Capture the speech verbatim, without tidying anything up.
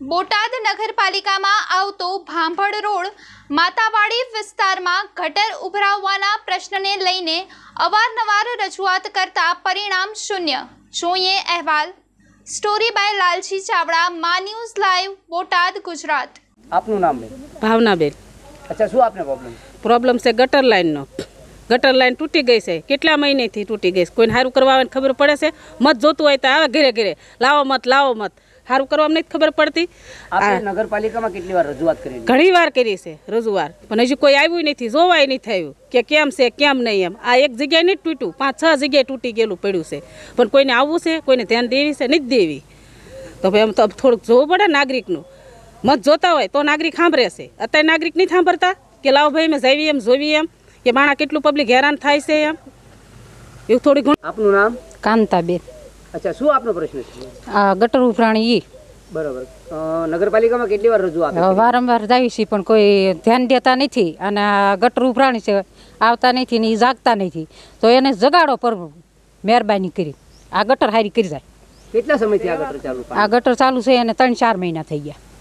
બોટાદ નગરપાલિકામાં આવતો ભાંભળ રોડ માતાવાડી વિસ્તારમાં ગટર ઉભરાવવાના પ્રશ્નને લઈને અવારનવાર રજૂઆત કરતા પરિણામ શૂન્ય। જોઈએ અહેવાલ। સ્ટોરી બાય લાલજી ચાવડા, મા ન્યૂઝ લાઈવ, બોટાદ, ગુજરાત। આપનું નામ બેન? ભાવનાબેન। અચ્છા, શું આપને પ્રોબ્લેમ પ્રોબ્લેમ છે ગટર લાઈનનો। ગટર લાઈન તૂટી ગઈ છે, કેટલા મહિનેથી તૂટી ગઈ છે। કોઈને સારું કરવા ખબર પડે છે? મત જોતું હોય તો આવે ઘરે ઘરે, લાવો મત લાવો મત, સારું કરવામાં નથી ખબર પડતી। આપણે નગરપાલિકામાં કેટલી વાર રજૂઆત કરી? ઘણી વાર કરી છે રજૂઆત, પણ હજી કોઈ આવ્યું નથી, જોવાય નથી થયું કે કેમ છે કેમ નહીં એમ। આ એક જગ્યાએ નથી તૂટ્યું, પાંચ છ જગ્યાએ તૂટી ગયેલું પડ્યું છે, પણ કોઈને આવવું છે, કોઈને ધ્યાન દેવી છે નથી દેવી। તો ભાઈ એમ તો થોડુંક જોવું પડે નાગરિકનું। મત જોતા હોય તો નાગરિક સાંભળે છે, અત્યારે નાગરિક નહીં સાંભળતા કે લાવો ભાઈ મેં જઈએ એમ જોવી એમ કે માણા કેટલું પબ્લિક હેરાન થાય છે એમ, એવું થોડી ઘણું। આપનું નામ? કાંતાબેન। અચ્છા, શું આપનો પ્રશ્ન છે? આ ગટર ઉભરાણી ઈ બરાબર। નગરપાલિકામાં કેટલી વાર રજૂઆત? વારંવાર જાય છે પણ કોઈ ધ્યાન દેતા નથી, અને આ ગટર ઉભરાણી છે, આવતા નથી ને એ જાગતા નથી, તો એને જગાડો પર મહેરબાની કરી આ ગટર હારી કરી જાય। કેટલા સમયથી આ ગટર ચાલુ? આ ગટર ચાલુ છે એને ત્રણ ચાર મહિના થઈ ગયા।